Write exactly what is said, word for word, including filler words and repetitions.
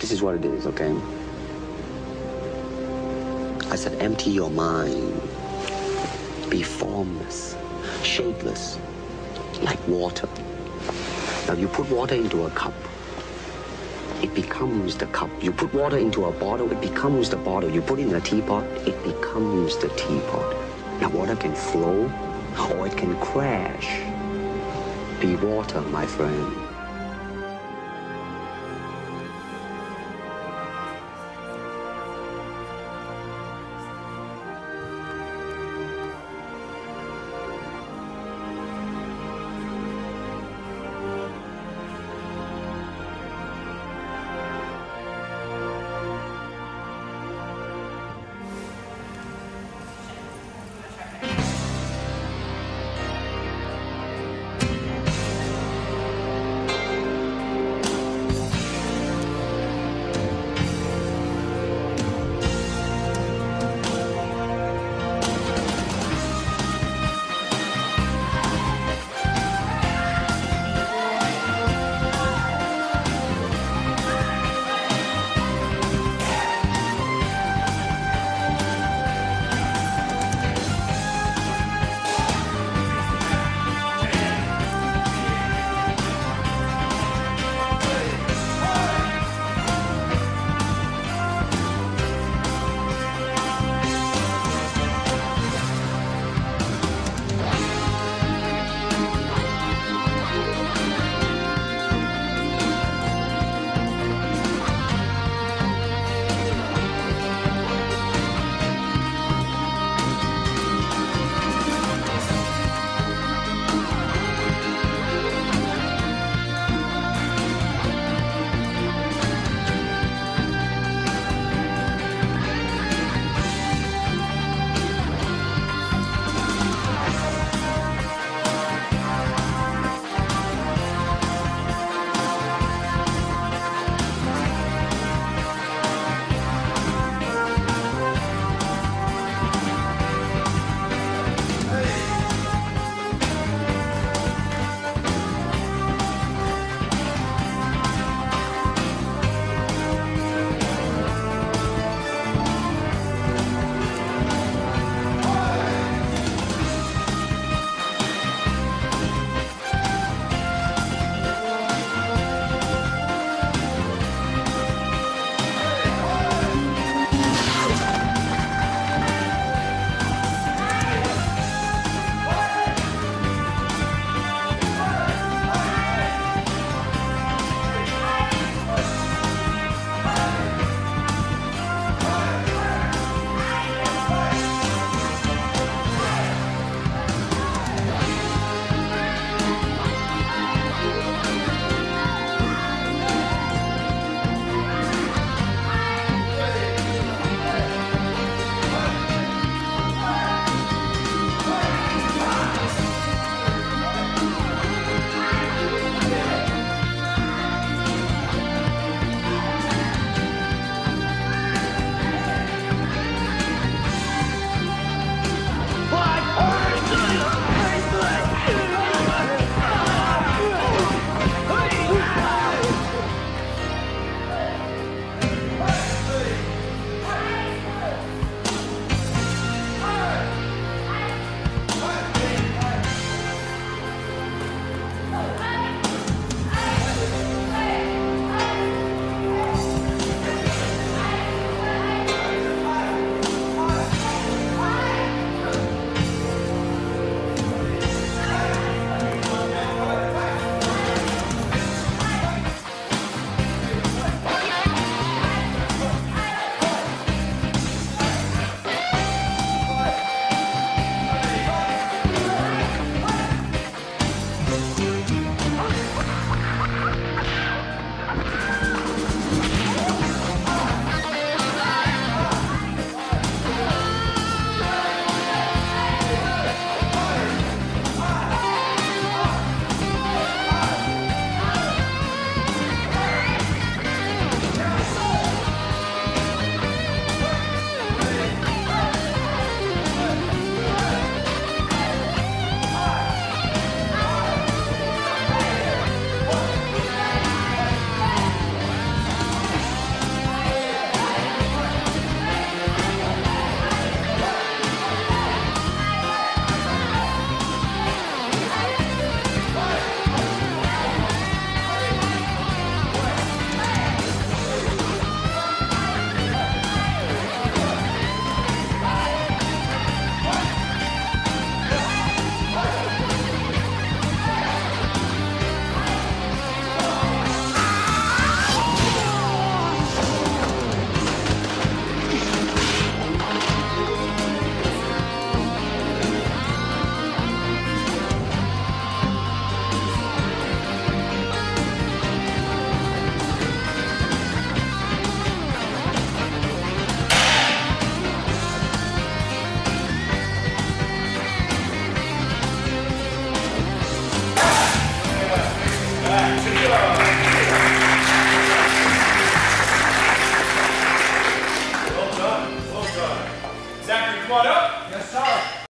This is what it is, okay? I said empty your mind. Be formless, shapeless, like water. Now you put water into a cup, it becomes the cup. You put water into a bottle, it becomes the bottle. You put it in a teapot, it becomes the teapot. Now water can flow or it can crash. Be water, my friend. Zachary, come on up. Yes, sir.